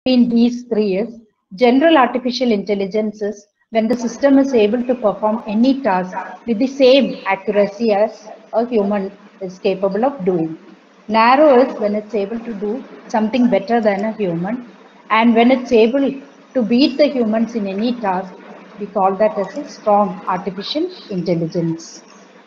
between these three is general artificial intelligence is when the system is able to perform any task with the same accuracy as a human is capable of doing. Narrow is when it's able to do something better than a human, and when it's able to beat the humans in any task, we call that as a strong artificial intelligence.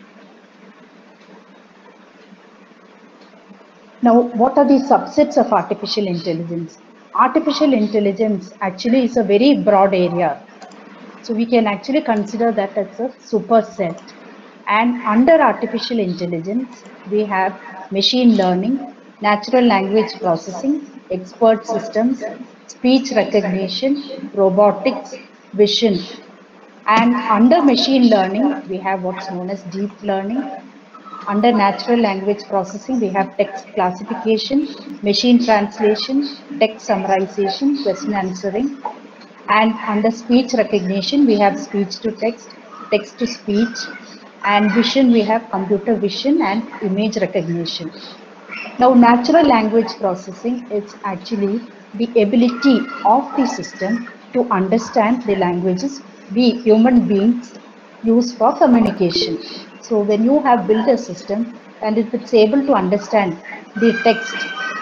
Now, what are the subsets of artificial intelligence? Artificial intelligence actually is a very broad area. So we can actually consider that as a superset. And under artificial intelligence, we have machine learning, natural language processing, expert systems, speech recognition, robotics, vision. And under machine learning, we have what's known as deep learning. Under natural language processing, we have text classification, machine translation, text summarization, question answering. And under speech recognition, we have speech to text, text to speech, and vision, we have computer vision and image recognition. Now, natural language processing is actually the ability of the system to understand the languages we human beings use for communication. So when you have built a system and if it's able to understand the text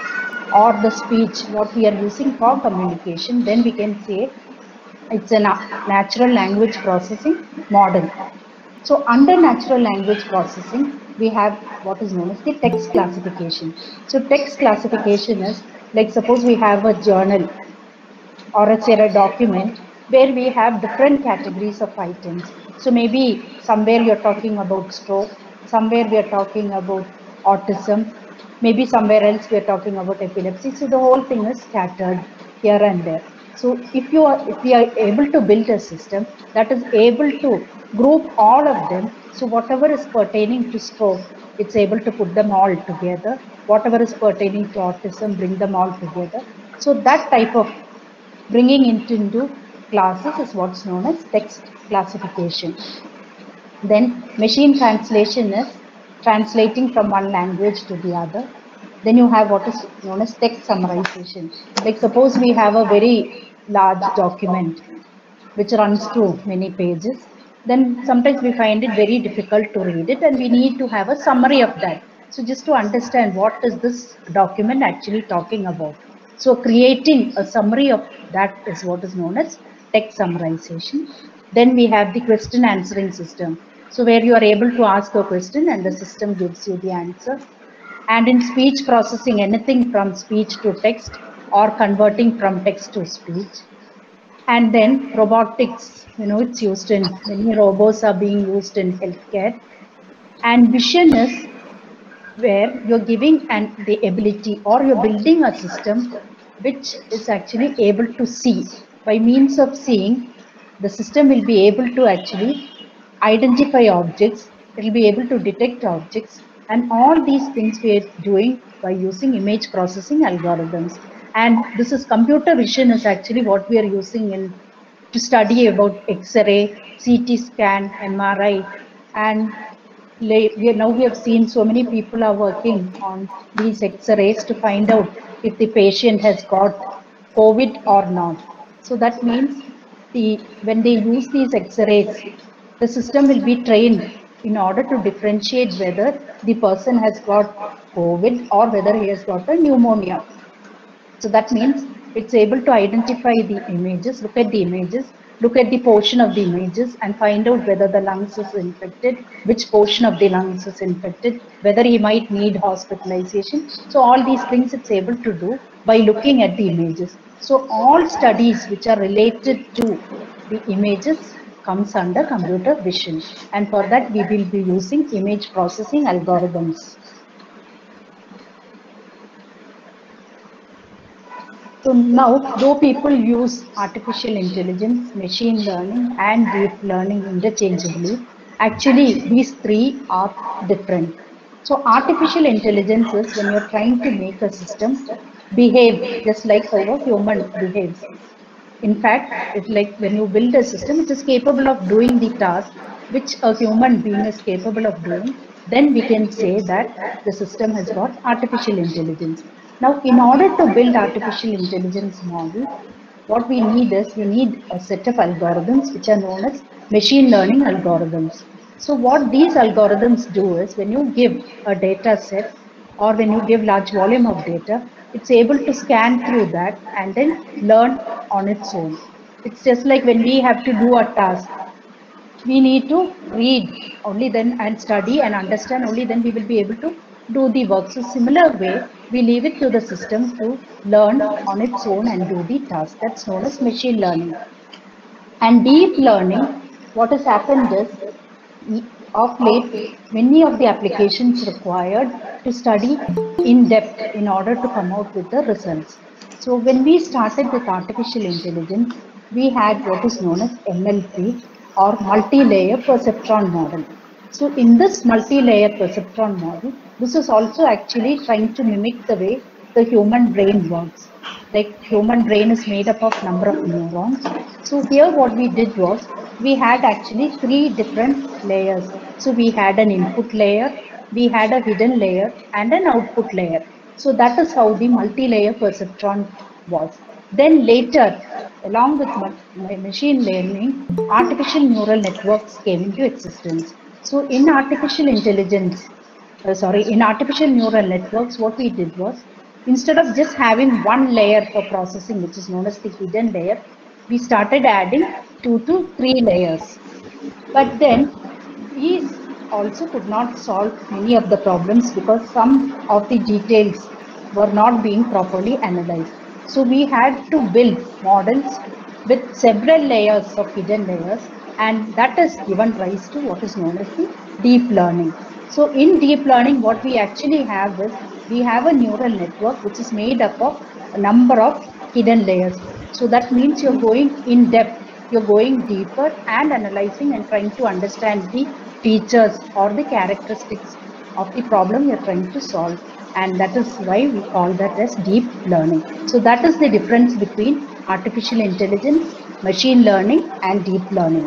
or the speech, what we are using for communication, then we can say it's a natural language processing model. So under natural language processing, we have what is known as the text classification. So text classification is like suppose we have a journal or a document where we have different categories of items. So maybe somewhere you're talking about stroke, somewhere we are talking about autism, maybe somewhere else we are talking about epilepsy. So the whole thing is scattered here and there. So if we are able to build a system that is able to group all of them, so whatever is pertaining to stroke, it's able to put them all together. Whatever is pertaining to autism, bring them all together. So that type of bringing it into classes is what's known as text classification. Then machine translation is translating from one language to the other. Then you have what is known as text summarization. Like suppose we have a very large document which runs through many pages. Then sometimes we find it very difficult to read it and we need to have a summary of that. So just to understand what is this document actually talking about. So creating a summary of that is what is known as text summarization. Then we have the question answering system. So where you are able to ask a question and the system gives you the answer. And in speech processing, anything from speech to text or converting from text to speech. And then robotics, it's used in many robots are being used in healthcare. And vision is where you're giving the ability or you're building a system which is actually able to see. By means of seeing, the system will be able to actually identify objects, it will be able to detect objects, and all these things we are doing by using image processing algorithms. And this is computer vision is actually what we are using in to study about X-ray, CT scan, MRI, and we have seen so many people are working on these X-rays to find out if the patient has got COVID or not. So that means when they use these X-rays, the system will be trained in order to differentiate whether the person has got COVID or whether he has got a pneumonia. So that means it's able to identify the images, look at the images, look at the portion of the images and find out whether the lungs is infected, which portion of the lungs is infected, whether he might need hospitalization. So all these things it's able to do by looking at the images. So all studies which are related to the images comes under computer vision. And for that we will be using image processing algorithms. So now, though people use artificial intelligence, machine learning, and deep learning interchangeably, actually these three are different. So artificial intelligence is when you're trying to make a system behave just like how a human behaves. In fact, it's like when you build a system, it is capable of doing the task which a human being is capable of doing, then we can say that the system has got artificial intelligence. Now, in order to build artificial intelligence model, what we need is we need a set of algorithms which are known as machine learning algorithms. So what these algorithms do is when you give a data set or when you give large volume of data, it's able to scan through that and then learn on its own. It's just like when we have to do a task, we need to read only then and study and understand only then we will be able to do the work. So similar way, we leave it to the system to learn on its own and do the task. That's known as machine learning. And deep learning, what has happened is of late many of the applications required to study in depth in order to come out with the results. So when we started with artificial intelligence, we had what is known as MLP or multi-layer perceptron model. So in this multi-layer perceptron model, this is also actually trying to mimic the way the human brain works. Like human brain is made up of number of neurons. So here what we did was we had actually three different layers. So we had an input layer, we had a hidden layer and an output layer. So that is how the multi-layer perceptron was. Then later, along with machine learning, artificial neural networks came into existence. So in artificial intelligence, in artificial neural networks, what we did was, instead of just having one layer for processing, which is known as the hidden layer, we started adding 2 to 3 layers. But then these also could not solve many of the problems because some of the details were not being properly analyzed. So we had to build models with several layers of hidden layers, and that has given rise to what is known as the deep learning. So in deep learning, what we actually have is we have a neural network which is made up of a number of hidden layers. So that means you're going in depth, you're going deeper and analyzing and trying to understand the features or the characteristics of the problem you're trying to solve. And that is why we call that as deep learning. So that is the difference between artificial intelligence, machine learning and deep learning.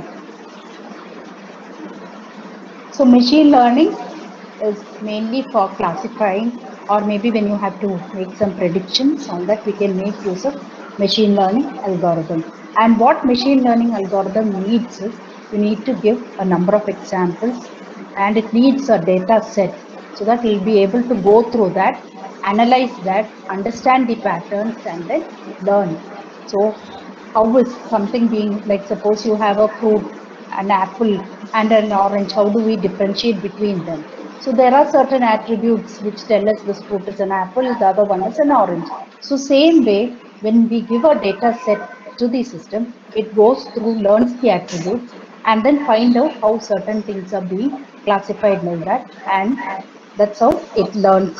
So machine learning is mainly for classifying, or maybe when you have to make some predictions, on that we can make use of machine learning algorithm. And what machine learning algorithm needs is you need to give a number of examples and it needs a data set so that you'll be able to go through that, analyze that, understand the patterns and then learn. So how is something being, like suppose you have a fruit, an apple and an orange, how do we differentiate between them? So there are certain attributes which tell us this fruit is an apple, the other one is an orange. So same way, when we give a data set to the system, it goes through, learns the attributes and then find out how certain things are being classified like that, and that's how it learns.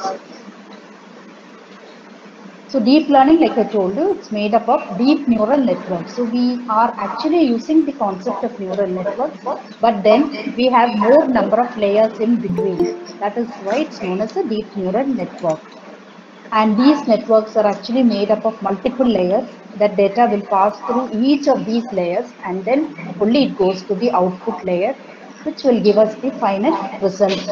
So deep learning, like I told you, it's made up of deep neural networks. So we are actually using the concept of neural networks, but then we have more number of layers in between. That is why it's known as a deep neural network. And these networks are actually made up of multiple layers. That data will pass through each of these layers and then only it goes to the output layer, which will give us the final result.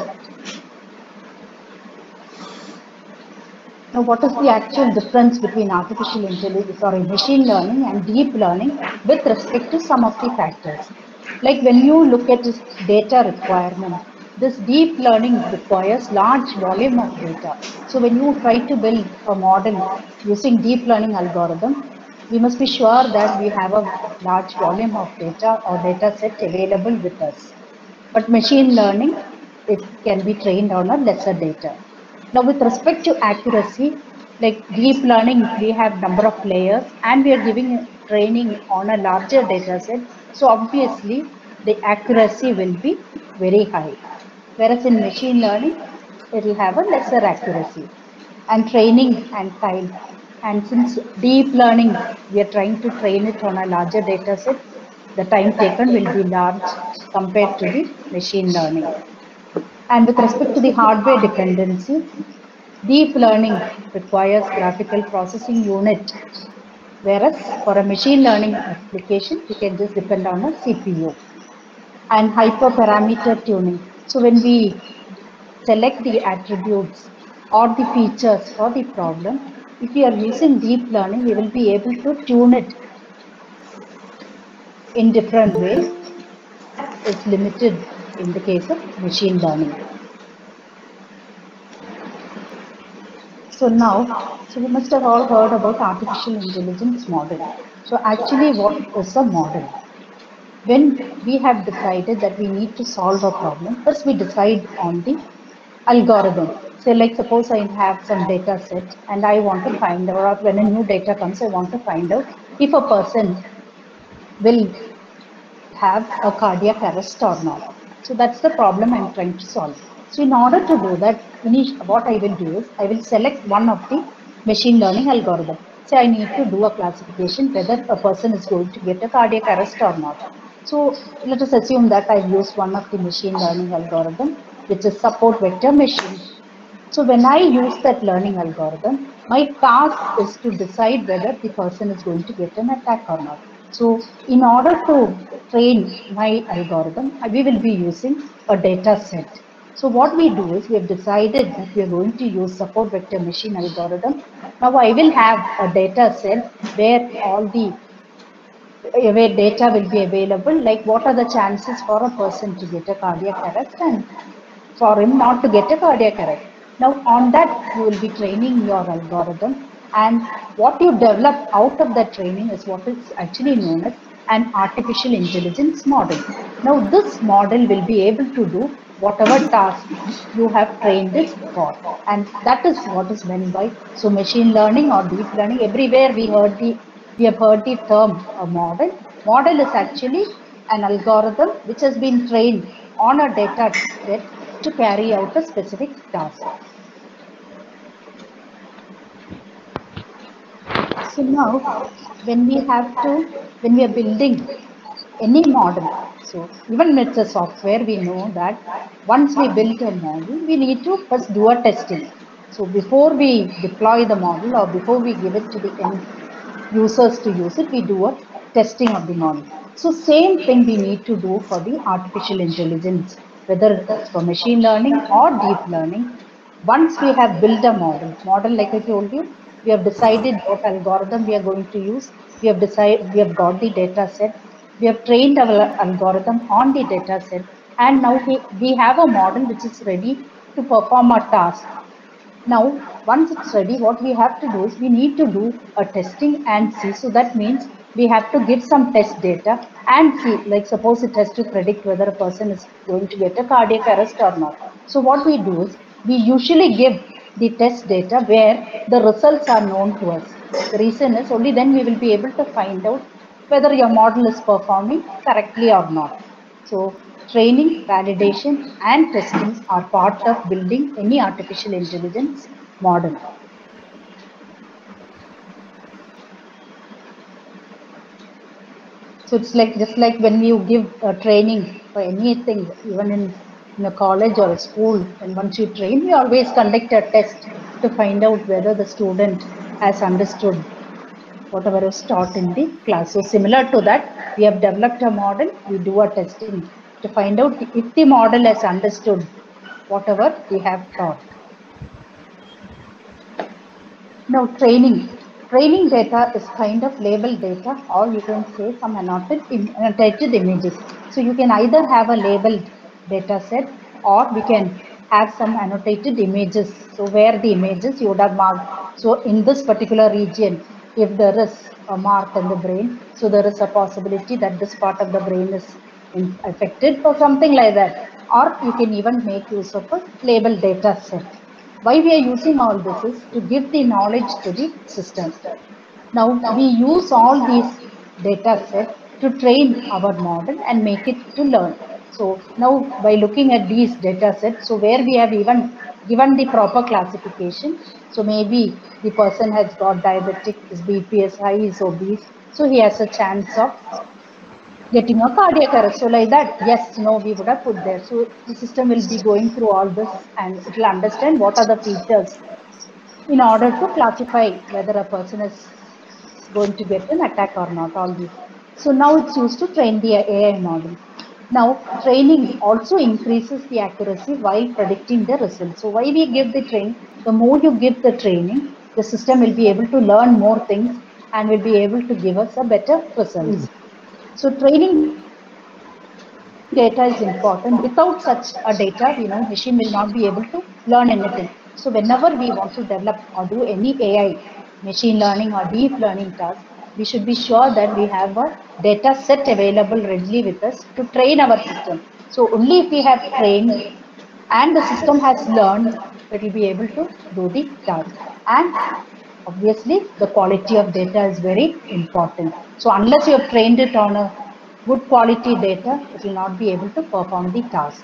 Now, what is the actual difference between artificial intelligence, machine learning and deep learning with respect to some of the factors? Like when you look at this data requirement, this deep learning requires large volume of data. So when you try to build a model using deep learning algorithm, we must be sure that we have a large volume of data or data set available with us. But machine learning, it can be trained on a lesser data. Now, with respect to accuracy, like deep learning, we have number of layers and we are giving training on a larger data set. So obviously, the accuracy will be very high. Whereas in machine learning, it will have a lesser accuracy and training and time. And since deep learning, we are trying to train it on a larger data set, the time taken will be large compared to the machine learning. And with respect to the hardware dependency, deep learning requires graphical processing unit, whereas for a machine learning application, we can just depend on a CPU. And hyperparameter tuning. So when we select the attributes or the features for the problem. If we are using deep learning, we will be able to tune it in different ways. Is limited in the case of machine learning. So we must have all heard about artificial intelligence model. So actually, what is a model? When we have decided that we need to solve a problem, first we decide on the algorithm. So like suppose I have some data set and I want to find out, or when a new data comes, I want to find out if a person will have a cardiac arrest or not. So that's the problem I'm trying to solve. So in order to do that, what I will do is I will select one of the machine learning algorithm. Say I need to do a classification whether a person is going to get a cardiac arrest or not. So let us assume that I've used one of the machine learning algorithm, which is support vector machine. So when I use that learning algorithm, my task is to decide whether the person is going to get an attack or not. So in order to train my algorithm, we will be using a data set. So what we do is we have decided that we are going to use support vector machine algorithm. Now I will have a data set where all the where data will be available, like what are the chances for a person to get a cardiac arrest and for him not to get a cardiac arrest. Now on that you will be training your algorithm, and what you develop out of that training is what is actually known as an artificial intelligence model. Now this model will be able to do whatever task you have trained it for, and that is what is meant by so machine learning or deep learning. Everywhere we have heard the term a model. Model is actually an algorithm which has been trained on a data set to carry out a specific task. So now, when we are building any model, so even with the software, we know that once we build a model, we need to first do a testing. So before we deploy the model or before we give it to the end users to use it, we do a testing of the model. So same thing we need to do for the artificial intelligence, whether it's for machine learning or deep learning. Once we have built a model like I told you, we have decided what algorithm we are going to use. We have got the data set. We have trained our algorithm on the data set, and now we have a model which is ready to perform a task. Now, once it's ready, what we have to do is we need to do a testing and see. So that means we have to give some test data and see, like suppose it has to predict whether a person is going to get a cardiac arrest or not. So what we do is we usually give the test data where the results are known to us. The reason is only then we will be able to find out whether your model is performing correctly or not. So training, validation, and testing are part of building any artificial intelligence model. So it's like just like when you give training for anything, even in a college or a school, and once you train, we always conduct a test to find out whether the student has understood whatever is taught in the class. So similar to that, we have developed a model, we do a testing to find out if the model has understood whatever we have taught. Now training data is kind of labeled data, or you can say some annotated images. So you can either have a labeled data set, or we can have some annotated images. So where the images you would have marked. So in this particular region, if there is a mark in the brain, so there is a possibility that this part of the brain is affected or something like that. Or you can even make use of a labeled data set. Why we are using all this is to give the knowledge to the system. Now we use all these data set to train our model and make it to learn. So now by looking at these data sets, so where we have even given the proper classification, so maybe the person has got diabetic, his BP is high, is obese, so he has a chance of getting a cardiac arrest. So like that, yes, no, we would have put there. So the system will be going through all this and it will understand what are the features in order to classify whether a person is going to get an attack or not, all these. So now it's used to train the AI model. Now, training also increases the accuracy while predicting the results. So, why we give the training? The more you give the training, the system will be able to learn more things and will be able to give us a better results. So, training data is important. Without such a data, machine will not be able to learn anything. So, whenever we want to develop or do any AI, machine learning or deep learning task, we should be sure that we have a data set available readily with us to train our system. So only if we have trained and the system has learned, it will be able to do the task. And obviously, the quality of data is very important. So unless you have trained it on a good quality data, it will not be able to perform the task.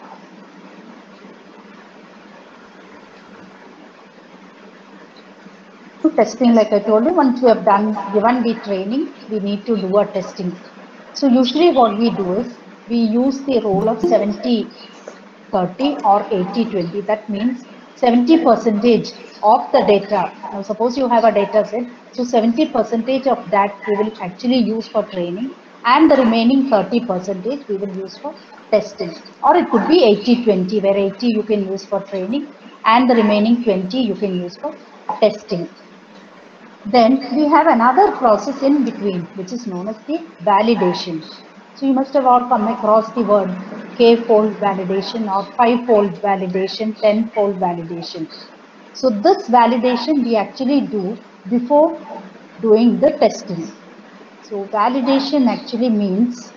Testing, like I told you, once we have given the training, we need to do a testing. So usually what we do is we use the rule of 70-30 or 80-20. That means 70% of the data. Now suppose you have a data set, so 70% of that we will actually use for training, and the remaining 30% we will use for testing. Or it could be 80-20, where 80 you can use for training and the remaining 20 you can use for testing. Then we have another process in between, which is known as the validation. So you must have all come across the word K-fold validation or 5-fold validation, 10-fold validation. So this validation we actually do before doing the testing. So validation actually means,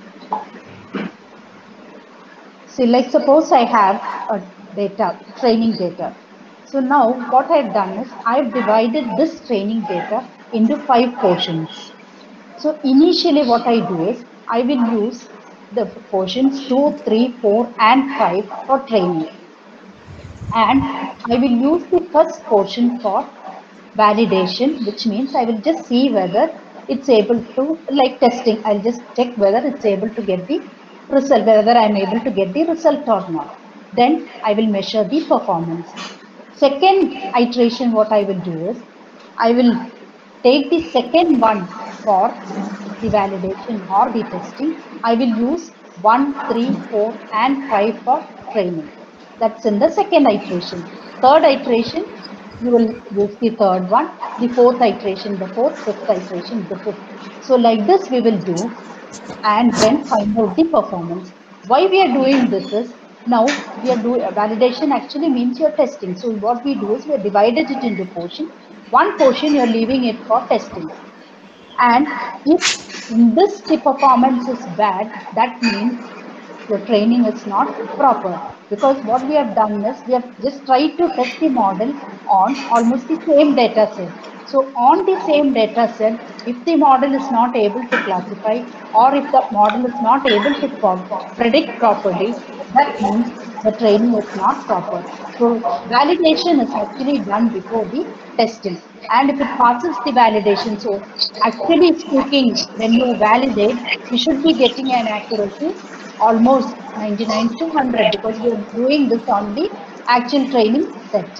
see, like suppose I have a training data. So now what I've done is I've divided this training data into 5 portions. So initially what I do is I will use the portions 2, 3, 4 and 5 for training. And I will use the first portion for validation, which means I will just see whether it's able to, like testing, I'll just check whether it's able to get the result, whether I'm able to get the result or not. Then I will measure the performance. Second iteration, what I will do is I will take the second one for the validation or the testing. I will use 1, 3, 4 and 5 for training. That's in the second iteration. Third iteration, you will use the third one. The fourth iteration, the fourth, fifth iteration, the fifth. So like this we will do, and then find out the performance. Why we are doing this is, now we are doing validation actually means you're testing. So what we do is we divided it into portion. One portion you're leaving it for testing. And if in this the performance is bad, that means your training is not proper, because what we have done is we have just tried to test the model on almost the same data set. So on the same data set, if the model is not able to classify, or if the model is not able to predict properly, that means the training is not proper. So validation is actually done before the testing. And if it passes the validation, so actually speaking, when you validate, you should be getting an accuracy almost 99 to 100, because we are doing this on the actual training set.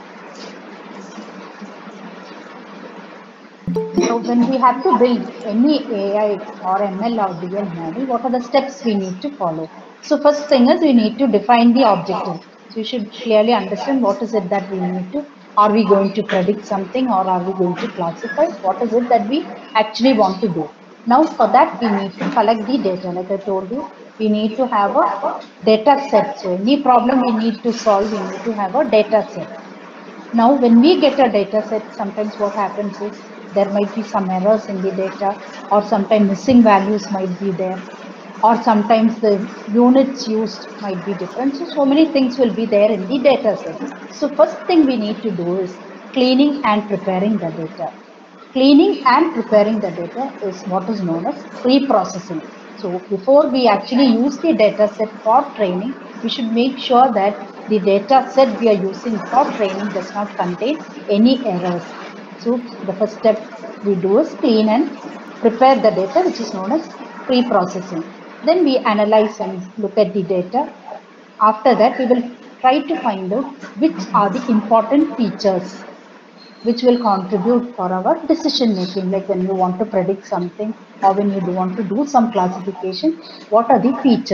So when we have to build any AI or ML or DL model, what are the steps we need to follow? So first thing is we need to define the objective. So you should clearly understand what is it that we need to, are we going to predict something or are we going to classify? What is it that we actually want to do? Now for that we need to collect the data. Like I told you, we need to have a data set. So any problem we need to solve, we need to have a data set. Now, when we get a data set, sometimes what happens is there might be some errors in the data, or sometimes missing values might be there, or sometimes the units used might be different. So many things will be there in the data set. So first thing we need to do is cleaning and preparing the data. Cleaning and preparing the data is what is known as pre-processing. So before we actually use the data set for training, we should make sure that the data set we are using for training does not contain any errors. So the first step we do is clean and prepare the data, which is known as pre-processing. Then we analyze and look at the data. After that, we will try to find out which are the important features which will contribute for our decision making, like when you want to predict something or when you want to do some classification, what are the features?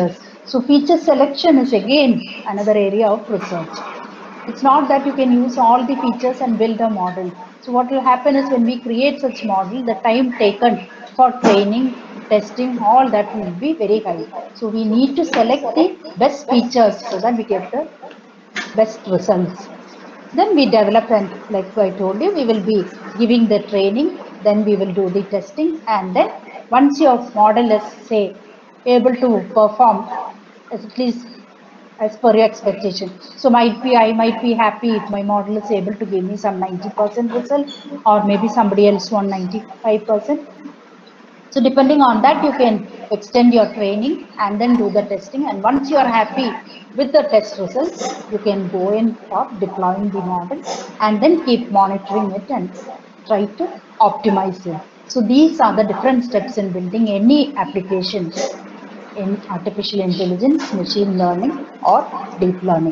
So feature selection is again another area of research. It's not that you can use all the features and build a model. So what will happen is when we create such model, the time taken for training, testing, all that will be very high. So we need to select the best features so that we get the best results. Then we develop, and like I told you, we will be giving the training, then we will do the testing, and then once your model is, say, able to perform at least as per your expectation. So I might be happy if my model is able to give me some 90% result, or maybe somebody else want 95%. So depending on that, you can extend your training and then do the testing. And once you are happy with the test results, you can go in for deploying the model and then keep monitoring it and try to optimize it. So these are the different steps in building any application in artificial intelligence, machine learning, or deep learning.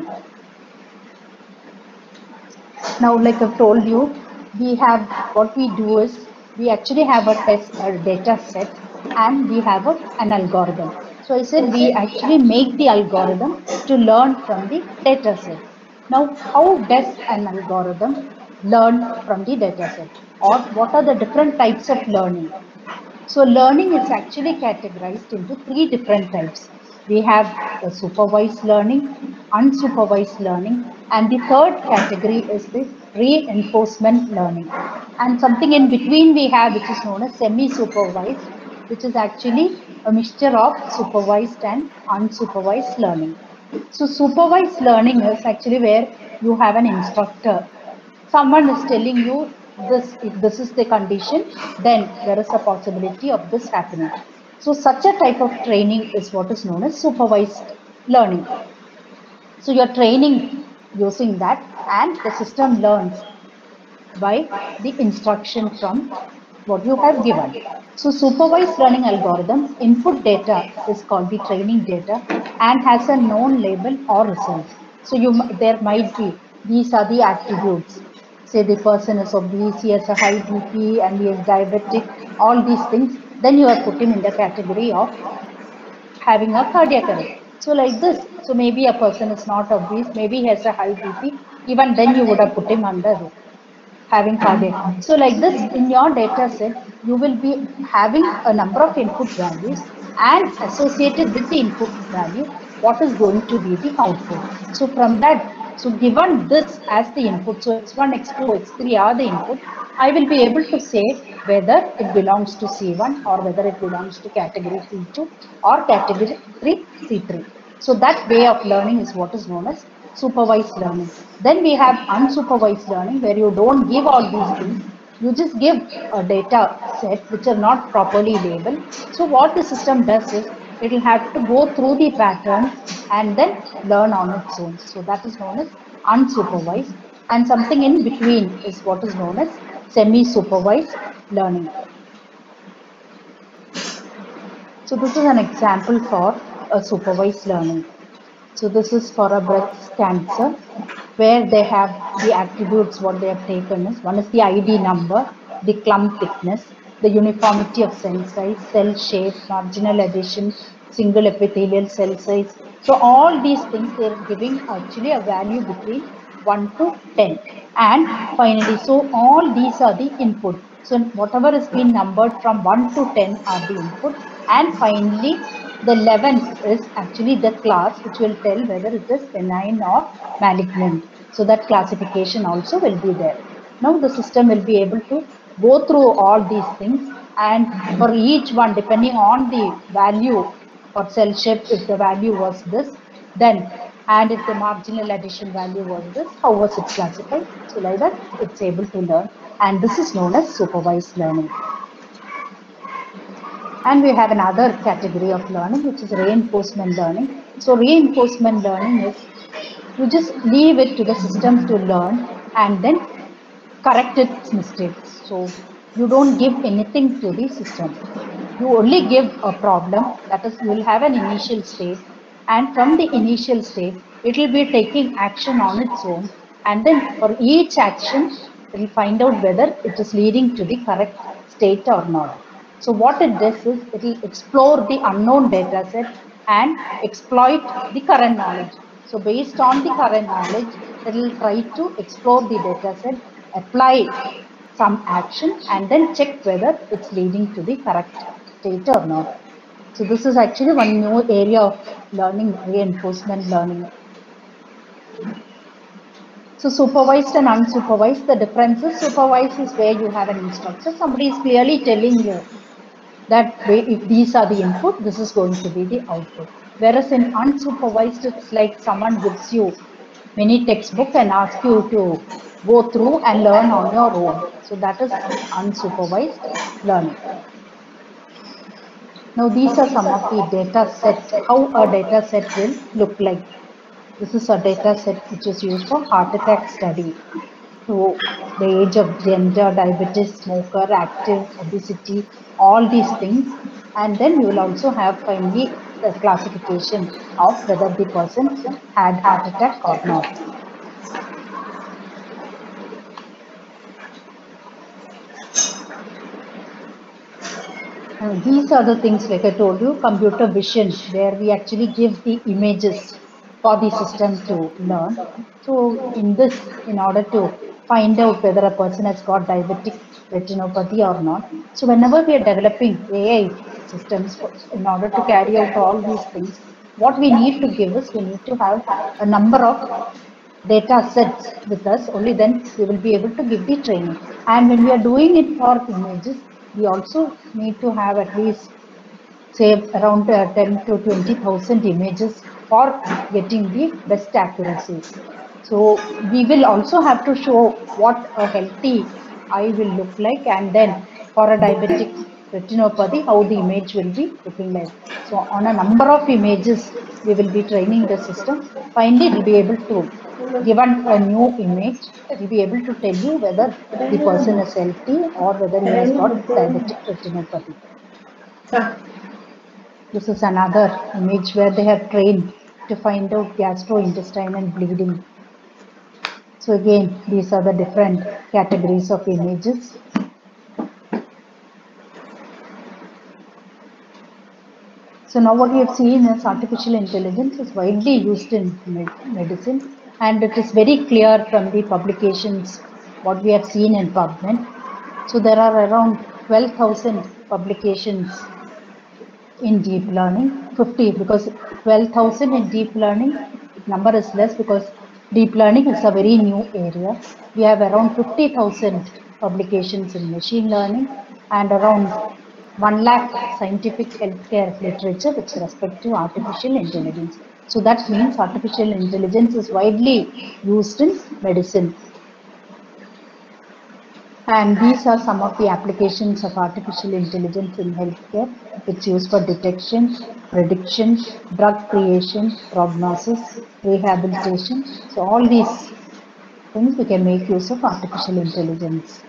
Now, like I've told you, we have, what we do is we actually have a data set, and we have an algorithm. So I said we actually make the algorithm to learn from the data set. Now, how does an algorithm learn from the data set, or what are the different types of learning? So learning is actually categorized into three different types. We have the supervised learning, unsupervised learning, and the third category is the reinforcement learning. And something in between we have, which is known as semi-supervised, which is actually a mixture of supervised and unsupervised learning. So supervised learning is actually where you have an instructor. Someone is telling you this, if this is the condition, then there is a possibility of this happening. So such a type of training is what is known as supervised learning. So you're training using that, and the system learns by the instruction from what you have given. So supervised learning algorithms input data is called the training data and has a known label or result. So there might be, these are the attributes. Say the person is obese, he has a high BP, and he is diabetic, all these things. Then you are put him in the category of having a cardiac arrest. So like this, so maybe a person is not obese, maybe he has a high BP, even then you would have put him under having cardiac. So like this, in your data set, you will be having a number of input values, and associated with the input value, what is going to be the output. So from that, so given this as the input, so x1, x2, x3 are the input, I will be able to say whether it belongs to C1 or whether it belongs to category C2 or category C3. So that way of learning is what is known as supervised learning. Then we have unsupervised learning, where you don't give all these things. You just give a data set which are not properly labeled. So what the system does is it will have to go through the patterns and then learn on its own. So that is known as unsupervised. And something in between is what is known as semi-supervised learning. So this is an example for a supervised learning. So this is for a breast cancer, where they have the attributes. What they have taken is, one is the ID number, the clump thickness, the uniformity of cell size, cell shape, marginal adhesion, single epithelial cell size. So all these things they are giving actually a value between 1 to 10. And finally, so all these are the input. So whatever is being numbered from 1 to 10 are the input. And finally, the 11th is actually the class which will tell whether it is benign or malignant. So that classification also will be there. Now the system will be able to go through all these things, and for each one, depending on the value for cell shape, if the value was this, then, and if the marginal addition value was this, how was it classified? So like that, it's able to learn, and this is known as supervised learning. And we have another category of learning, which is reinforcement learning. So reinforcement learning is, you just leave it to the system to learn and then correct its mistakes. So you don't give anything to the system. You only give a problem, that is, you will have an initial state, and from the initial state, it will be taking action on its own, and then for each action, it will find out whether it is leading to the correct state or not. So what it does is, it will explore the unknown data set and exploit the current knowledge. So based on the current knowledge, it will try to explore the data set, apply some action, and then check whether it's leading to the correct state or not. So this is actually one new area of learning, reinforcement learning. So supervised and unsupervised, the difference is supervised is where you have an instructor. Somebody is clearly telling you that if these are the input, this is going to be the output. Whereas in unsupervised, it's like someone gives you mini textbook and asks you to go through and learn on your own. So that is unsupervised learning. Now these are some of the data set, how a data set will look like. This is a data set which is used for heart attack study. So the age of gender, diabetes, smoker, active, obesity, all these things. And then you will also have finally the classification of whether the person had heart attack or not. And these are the things, like I told you, computer vision, where we actually give the images for the system to learn. So in this, in order to find out whether a person has got diabetic retinopathy or not. So whenever we are developing AI systems in order to carry out all these things, what we need to give is we need to have a number of data sets with us, only then we will be able to give the training. And when we are doing it for images, we also need to have at least say around 10 to 20,000 images for getting the best accuracy. So we will also have to show what a healthy eye will look like, and then for a diabetic retinopathy, how the image will be looking like. So on a number of images, we will be training the system. Finally, it will be able to, given a new image, it will be able to tell you whether the person is healthy or whether he has got diabetic retinopathy. This is another image where they have trained to find out gastrointestinal bleeding. So again, these are the different categories of images. So now what we have seen is artificial intelligence is widely used in medicine, and it is very clear from the publications what we have seen in PubMed. So there are around 12,000 publications in deep learning, 50, because 12,000 in deep learning, number is less because deep learning is a very new area. We have around 50,000 publications in machine learning and around 1 lakh scientific healthcare literature with respect to artificial intelligence. So that means artificial intelligence is widely used in medicine. And these are some of the applications of artificial intelligence in healthcare. It's used for detection, prediction, drug creation, prognosis, rehabilitation. So all these things we can make use of artificial intelligence.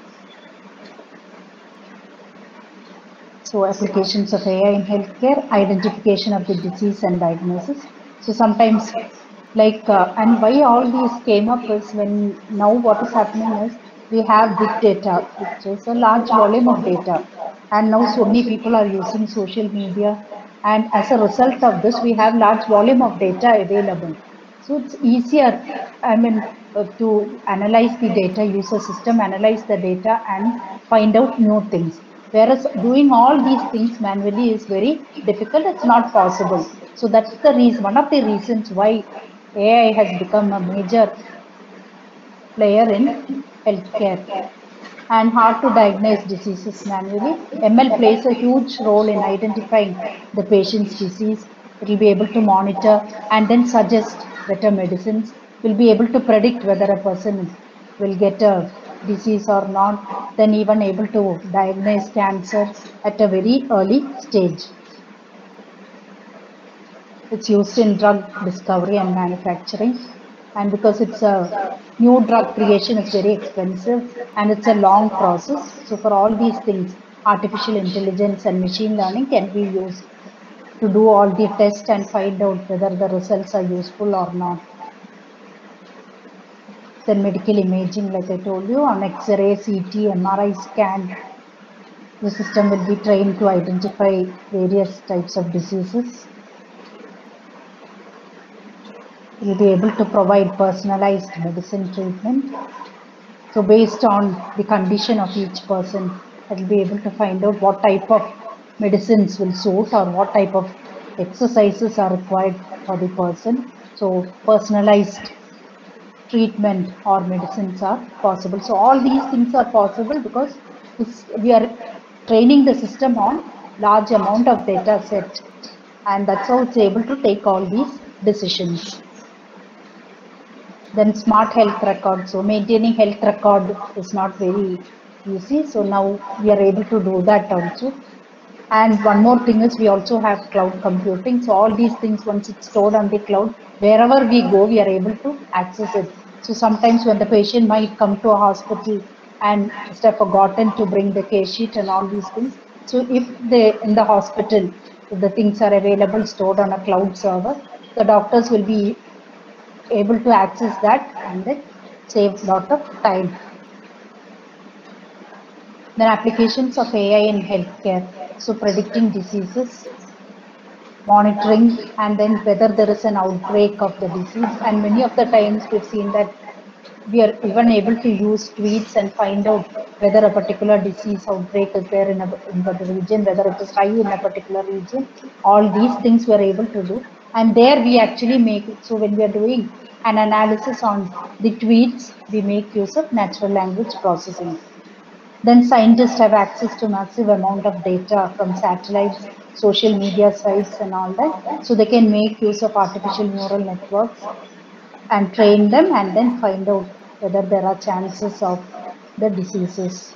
So applications of AI in healthcare, identification of the disease and diagnosis. So sometimes and why all these came up is when now what is happening is we have big data, which is a large volume of data. And now so many people are using social media. And as a result of this, we have large volume of data available. So it's easier, to analyze the data, use a system, analyze the data and find out new things. Whereas doing all these things manually is very difficult, it's not possible. So that's the reason, one of the reasons why AI has become a major player in healthcare. And hard to diagnose diseases manually. ML plays a huge role in identifying the patient's disease. It will be able to monitor and then suggest better medicines. Will be able to predict whether a person will get a disease or not. Then even able to diagnose cancer at a very early stage. It's used in drug discovery and manufacturing. And because it's a new drug creation is very expensive and it's a long process. So for all these things, artificial intelligence and machine learning can be used to do all the tests and find out whether the results are useful or not. Then medical imaging, like I told you, on X-ray, CT, MRI scan, the system will be trained to identify various types of diseases. It will be able to provide personalized medicine treatment. So based on the condition of each person, it will be able to find out what type of medicines will suit or what type of exercises are required for the person. So personalized treatment or medicines are possible. So all these things are possible because we are training the system on large amount of data set, and that's how it's able to take all these decisions. Then smart health record. So maintaining health record is not very easy. So now we are able to do that also. And one more thing is we also have cloud computing. So all these things, once it's stored on the cloud, wherever we go, we are able to access it. So sometimes when the patient might come to a hospital and just have forgotten to bring the case sheet and all these things. So if they in the hospital, if the things are available stored on a cloud server, the doctors will be able to access that and then save a lot of time. Then applications of AI in healthcare. So predicting diseases, monitoring, and then whether there is an outbreak of the disease. And many of the times we've seen that we are even able to use tweets and find out whether a particular disease outbreak is there in a region, whether it is high in a particular region. All these things we are able to do. And there we actually make it. So when we are doing an analysis on the tweets, we make use of natural language processing. Then scientists have access to massive amount of data from satellites, social media sites and all that. So they can make use of artificial neural networks and train them and then find out whether there are chances of the diseases.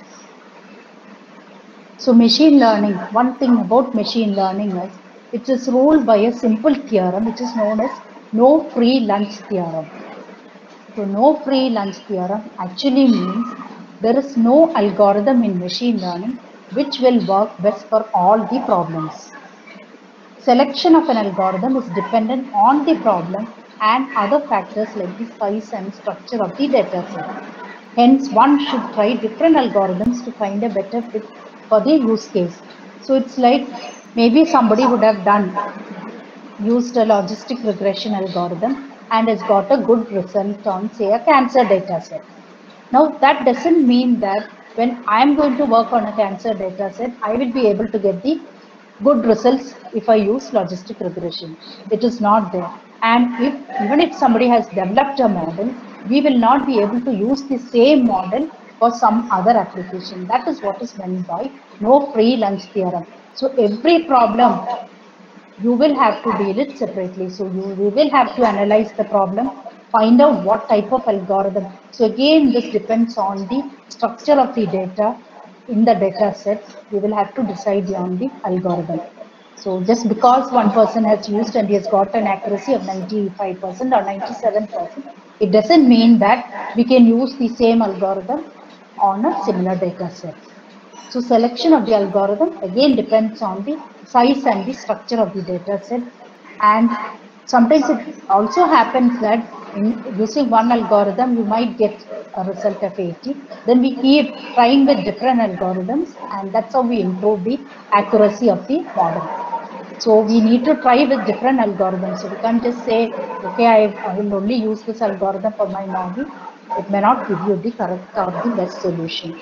So machine learning, one thing about machine learning is it is ruled by a simple theorem which is known as no free lunch theorem. So no free lunch theorem actually means there is no algorithm in machine learning which will work best for all the problems. Selection of an algorithm is dependent on the problem and other factors like the size and structure of the dataset. Hence, one should try different algorithms to find a better fit for the use case. So it's like maybe somebody would have used a logistic regression algorithm and has got a good result on, say, a cancer dataset. Now, that doesn't mean that when I'm going to work on a cancer dataset, I will be able to get the good results if I use logistic regression. It is not there. And even if somebody has developed a model, we will not be able to use the same model for some other application. That is what is meant by no free lunch theorem. So every problem you will have to deal it separately. So you will have to analyze the problem, find out what type of algorithm. So again, this depends on the structure of the data in the data set. We will have to decide on the algorithm. So just because one person has used and he has got an accuracy of 95% or 97%, it doesn't mean that we can use the same algorithm on a similar data set. So selection of the algorithm again depends on the size and the structure of the data set. And sometimes it also happens that in using one algorithm, you might get a result of 80. Then we keep trying with different algorithms, and that's how we improve the accuracy of the model. So we need to try with different algorithms. So we can't just say, okay, I will only use this algorithm for my model. It may not give you the correct or the best solution.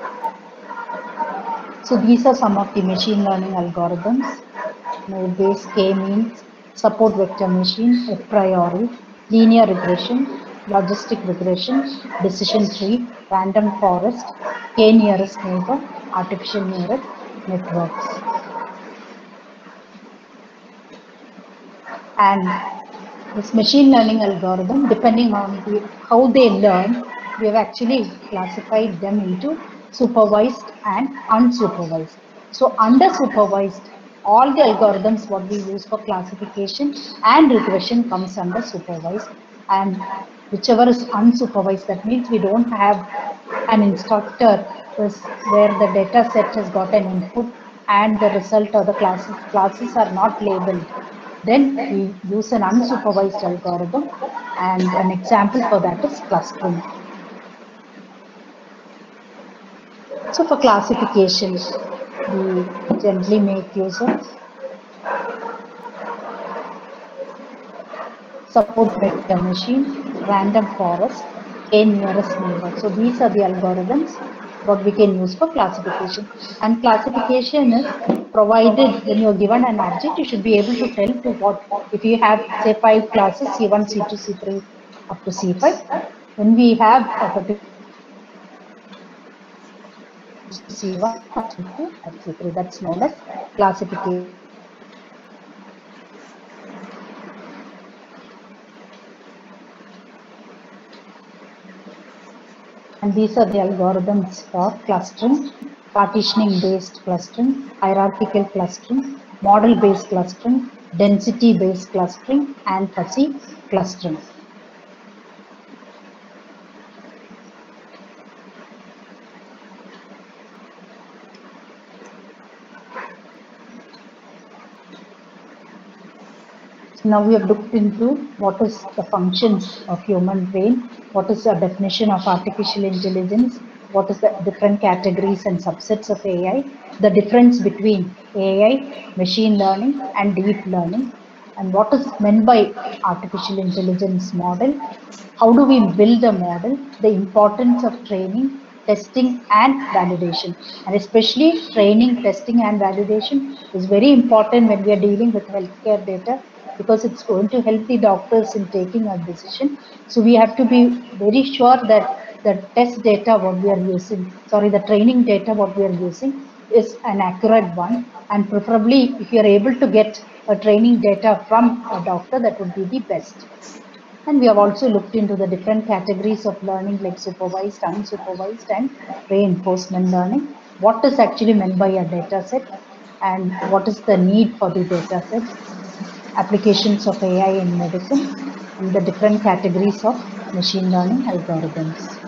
So these are some of the machine learning algorithms. Node-based k-means, support vector machine, a priori, linear regression, logistic regression, decision tree, random forest, k-nearest neighbor, artificial neural networks. And this machine learning algorithm, depending on how they learn, we have actually classified them into supervised and unsupervised. So under supervised, all the algorithms what we use for classification and regression comes under supervised, and whichever is unsupervised, that means we don't have an instructor where the data set has got an input and the result or the classes are not labeled. Then we use an unsupervised algorithm, and an example for that is clustering. So for classification, we generally make use of support vector machine, random forest, k nearest neighbor. So these are the algorithms what we can use for classification. And classification is provided when you're given an object, you should be able to tell to what, if you have say 5 classes, C1, C2, C3 up to C5, when we have a particular C1, C2, and C3, that's known as classification. And these are the algorithms for clustering: partitioning based clustering, hierarchical clustering, model based clustering, density based clustering, and fuzzy clustering. Now we have looked into what is the functions of human brain, what is the definition of artificial intelligence, what is the different categories and subsets of AI, the difference between AI, machine learning and deep learning, and what is meant by artificial intelligence model, how do we build a model, the importance of training, testing and validation. And especially training, testing and validation is very important when we are dealing with healthcare data, because it's going to help the doctors in taking a decision. So we have to be very sure that the test data what we are using, the training data what we are using is an accurate one. And preferably if you are able to get a training data from a doctor, that would be the best. And we have also looked into the different categories of learning like supervised, unsupervised and reinforcement learning. What is actually meant by a data set and what is the need for the data set, applications of AI in medicine, and the different categories of machine learning algorithms.